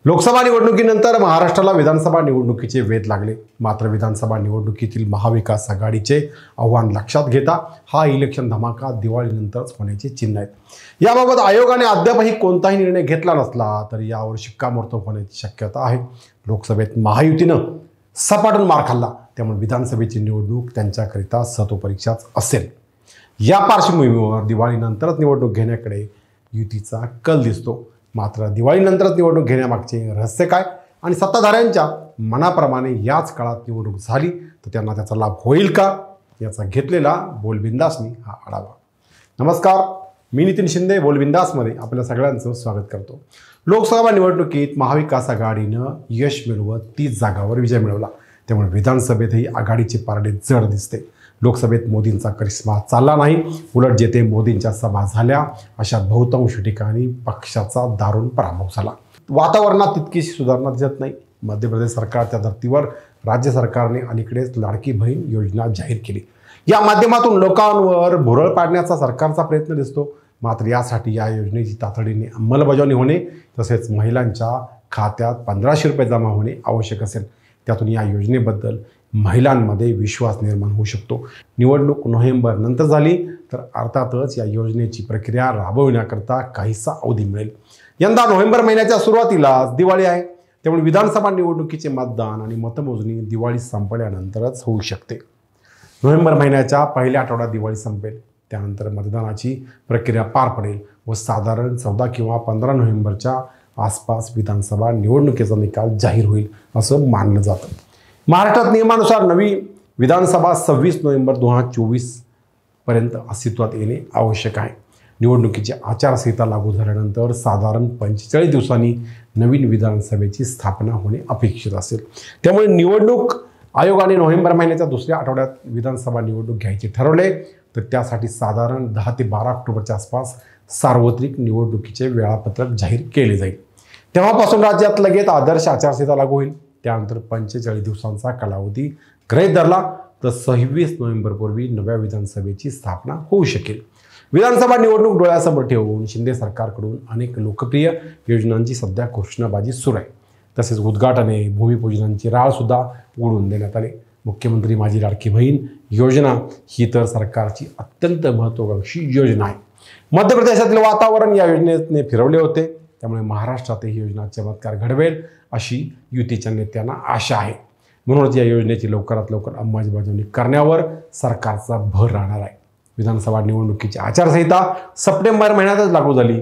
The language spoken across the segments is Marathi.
लोकसभा निवडणुकीनंतर महाराष्ट्राला विधानसभा निवडणुकीचे वेध लागले। मात्र विधानसभा निवडणुकीतील महाविकास आघाडीचे आव्हान लक्षात घेता हा इलेक्शन धमाका दिवाळीनंतरच होण्याचे चिन्ह आहेत। याबाबत आयोगाने अद्यापही कोणताही निर्णय घेतला नसला तरी यावर शिक्कामोर्तब होण्याची शक्यता आहे। लोकसभेत महायुतीनं सपाटून मार खाल्ला, त्यामुळे विधानसभेची निवडणूक त्यांच्याकरिता सतोपरीक्षाच असेल। या पार्श्वभूमीवर दिवाळीनंतरच निवडणूक घेण्याकडे युतीचा कल दिसतो। मात्र दिवाळीनंतरच निवडणूक घेण्यामागचे रहस्य काय आणि सत्ताधाऱ्यांच्या मनाप्रमाणे याच काळात निवडणूक झाली तर त्यांना त्याचा लाभ होईल का, याचा घेतलेला बोलबिंदासनी हा आढावा। नमस्कार, मी नितीन शिंदे बोलबिंदासमध्ये आपल्या सगळ्यांचं स्वागत करतो। लोकसभा निवडणुकीत महाविकास आघाडीनं यश मिळवत 30 जागांवर विजय मिळवला, त्यामुळे विधानसभेतही आघाडीचे पारडे जड दिसते। लोकसभेत मोदींचा करिश्मा चालला नाही, उलट जेथे मोदींच्या सभा झाल्या अशा बहुतांश ठिकाणी पक्षाचा दारुण पराभव झाला। वातावरणात तितकीशी सुधारणा दिसत नाही। मध्य प्रदेश सरकारच्या धर्तीवर राज्य सरकारने अलीकडेच लाडकी बहीण योजना जाहीर केली। या माध्यमातून लोकांवर भुरळ पाडण्याचा सरकारचा प्रयत्न दिसतो। मात्र यासाठी या योजनेची तातडीने अंमलबजावणी होणे तसेच महिलांच्या खात्यात 1500 रुपये जमा होणे आवश्यक असेल। त्यातून या योजनेबद्दल महिलांमध्ये विश्वास निर्माण होऊ शकतो। निवडणूक नोव्हेंबर नंतर झाली तर अर्थातच या योजनेची प्रक्रिया राबविण्याकरता काहीसा अवधी मिळेल। यंदा नोव्हेंबर महिन्याच्या सुरुवातीलाच दिवाळी आहे, त्यामुळे विधानसभा निवडणुकीचे मतदान आणि मतमोजणी दिवाळी संपल्यानंतरच होऊ शकते। नोव्हेंबर महिन्याच्या पहिल्या आठवड्यात दिवाळी संपेल, त्यानंतर मतदानाची प्रक्रिया पार पडेल व साधारण 14 किंवा 15 नोव्हेंबरच्या आसपास विधानसभा निवडणुकीचा निकाल जाहीर होईल असं मानलं जातं। महाराष्ट्रात नियमानुसार नवी विधानसभा 26 नोव्हेंबर 2024 पर्यंत अस्तित्वात येणे आवश्यक आहे। निवडणुकीची आचारसंहिता लागू झाल्यानंतर साधारण 45 दिवसांनी नवीन विधानसभेची स्थापना होणे अपेक्षित असेल। त्यामुळे निवडणूक आयोगाने नोव्हेंबर महिन्याच्या दुसऱ्या आठवड्यात विधानसभा निवडणूक घ्यायचे ठरवले तर त्यासाठी साधारण 10 ते 12 ऑक्टोबरच्या आसपास सार्वत्रिक निवडणुकीचे वेळापत्रक जाहीर केले जाईल। तेव्हापासून राज्यात लगेच आदर्श आचारसंहिता लागू होईल। त्यानंतर 45 दिवसांचा कालावधी गृहीत धरला तर 26 नोव्हेंबरपूर्वी नव्या विधानसभेची स्थापना होऊ शकेल। विधानसभा निवडणूक डोळ्यासमोर ठेवून शिंदे सरकारकडून अनेक लोकप्रिय योजनांची सध्या घोषणाबाजी सुरू आहे। तसेच उद्घाटने भूमिपूजनांची राळसुद्धा उडवून देण्यात आले। मुख्यमंत्री माझी लाडकी बहीण योजना ही तर सरकारची अत्यंत महत्त्वाकांक्षी योजना आहे। मध्य प्रदेशातील वातावरण या योजनेने फिरवले होते, त्यामुळे महाराष्ट्रात ही योजना चमत्कार घडवेल अशी युतीच्या नेत्यांना आशा आहे। म्हणूनच या योजनेची लवकरात लवकर अंमलबजावणी करण्यावर सरकारचा भर राहणार आहे। विधानसभा निवडणुकीची आचारसंहिता सप्टेंबर महिन्यातच लागू झाली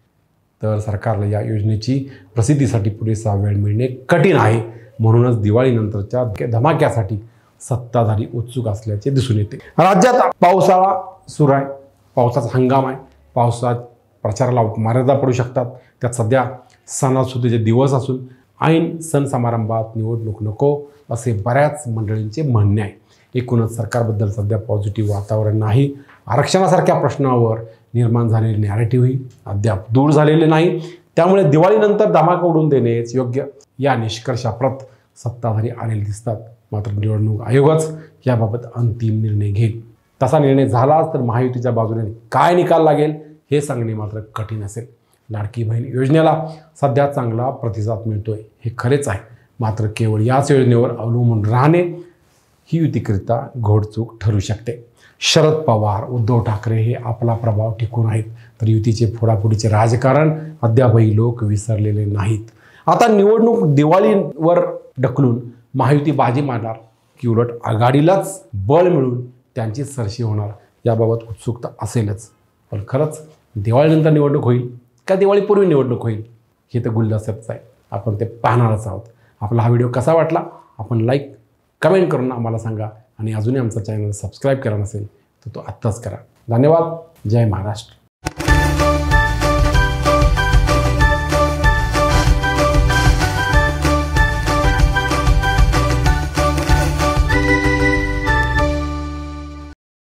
तर सरकारला या योजनेची प्रसिद्धीसाठी पुरेसा वेळ मिळणे कठीण आहे। म्हणूनच दिवाळीनंतरच्या धमाक्यासाठी सत्ताधारी उत्सुक असल्याचे दिसून येते। राज्यात पावसाळा सुरू आहे, पावसाचा हंगाम आहे। पावसात प्रचाराला मर्यादा पडू शकतात। त्यात सध्या सणासुदीचे दिवस असून ऐन सण समारंभात निवडणूक नको असे बऱ्याच मंडळींचे म्हणणे आहे। एकूणच सरकारबद्दल सध्या पॉझिटिव्ह वातावरण नाही। आरक्षणासारख्या प्रश्नावर निर्माण झालेले नॅरेटिव्हही अद्याप दूर झालेले नाही। त्यामुळे दिवाळीनंतर धमाका उडवून देणेच योग्य या निष्कर्षाप्रत सत्ताधारी आलेले दिसतात। मात्र निवडणूक आयोगच याबाबत अंतिम निर्णय घेईल। तसा निर्णय झालाच तर महायुतीच्या बाजूने काय निकाल लागेल हे सांगणे मात्र कठीण असेल। लाडकी बहीण योजनेला सध्या चांगला प्रतिसाद मिळतोय हे खरेच आहे, मात्र केवळ याच योजनेवर अवलंबून राहणे ही युतीकरिता घोडचूक ठरू शकते। शरद पवार उद्धव ठाकरे हे आपला प्रभाव टिकून आहेत, तर युतीचे फोडाफोडीचे राजकारण अद्यापही लोक विसरलेले नाहीत। आता निवडणूक दिवाळीवर ढकलून महायुती बाजी मारणार की उलट आघाडीलाच बळ मिळून त्यांची सरशी होणार याबाबत उत्सुकता असेलच। पण खरंच दिवाळीनंतर निवडणूक होईल का दिवाळीपूर्वी निवडणूक होईल हे तर गुलदस्त्याचं आहे, आपण ते पाहणारच आहोत। आपला हा व्हिडिओ कसा वाटला आपण लाईक कमेंट करून आम्हाला सांगा आणि अजूनही आमचा चॅनल सबस्क्राईब केला नसेल तर तो आत्ताच करा। धन्यवाद। जय महाराष्ट्र।